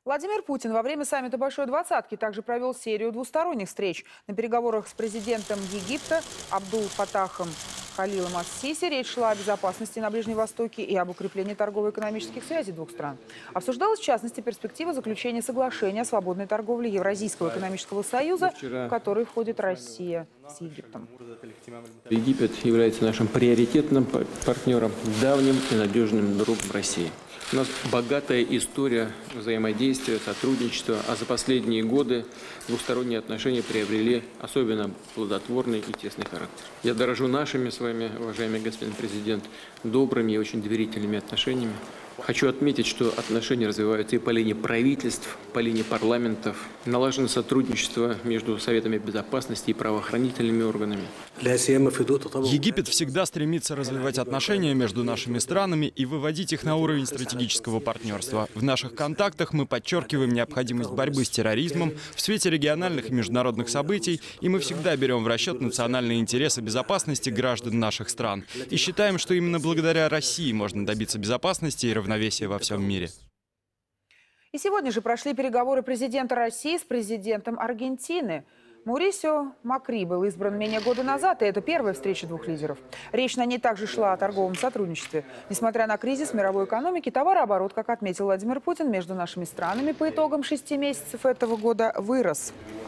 Владимир Путин во время саммита Большой Двадцатки также провел серию двусторонних встреч. На переговорах с президентом Египта Абдул-Фатахом Халилом ас-Сиси речь шла о безопасности на Ближнем Востоке и об укреплении торгово-экономических связей двух стран. Обсуждалась, в частности, перспектива заключения соглашения о свободной торговле Евразийского экономического союза, в который входит Россия с Египтом. Египет является нашим приоритетным партнером, давним и надежным другом России. У нас богатая история взаимодействия, сотрудничества, а за последние годы двусторонние отношения приобрели особенно плодотворный и тесный характер. Я дорожу нашими с вами, уважаемый господин президент, добрыми и очень доверительными отношениями. Хочу отметить, что отношения развиваются и по линии правительств, по линии парламентов. Налажено сотрудничество между Советами Безопасности и правоохранительными органами. Египет всегда стремится развивать отношения между нашими странами и выводить их на уровень стратегического партнерства. В наших контактах мы подчеркиваем необходимость борьбы с терроризмом в свете региональных и международных событий, и мы всегда берем в расчет национальные интересы безопасности граждан наших стран. И считаем, что именно благодаря России можно добиться безопасности и равновесия во всем мире. И сегодня же прошли переговоры президента России с президентом Аргентины. Маурисио Макри был избран менее года назад, и это первая встреча двух лидеров. Речь на ней также шла о торговом сотрудничестве. Несмотря на кризис мировой экономики, товарооборот, как отметил Владимир Путин, между нашими странами по итогам 6 месяцев этого года вырос.